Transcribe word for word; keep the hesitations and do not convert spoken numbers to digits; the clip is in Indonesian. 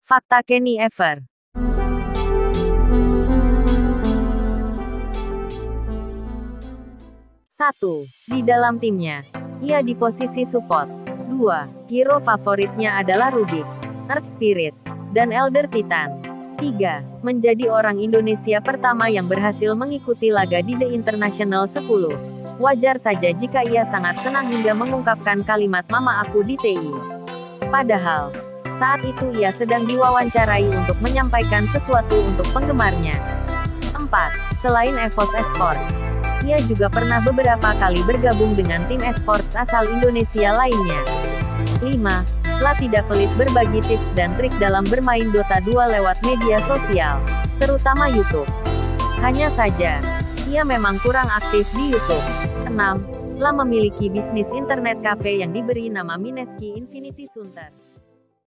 Fakta Kenny Ever. satu. Di dalam timnya, ia di posisi support. dua. Hero favoritnya adalah Rubik, Earth Spirit, dan Elder Titan. tiga. Menjadi orang Indonesia pertama yang berhasil mengikuti laga di The International sepuluh. Wajar saja jika ia sangat senang hingga mengungkapkan kalimat "Mama aku" di T I. Padahal, saat itu ia sedang diwawancarai untuk menyampaikan sesuatu untuk penggemarnya. empat. Selain EVOS Esports, ia juga pernah beberapa kali bergabung dengan tim esports asal Indonesia lainnya. lima. La tidak pelit berbagi tips dan trik dalam bermain Dota dua lewat media sosial, terutama YouTube. Hanya saja, ia memang kurang aktif di YouTube. enam. La memiliki bisnis internet cafe yang diberi nama Mineski Infinity Center.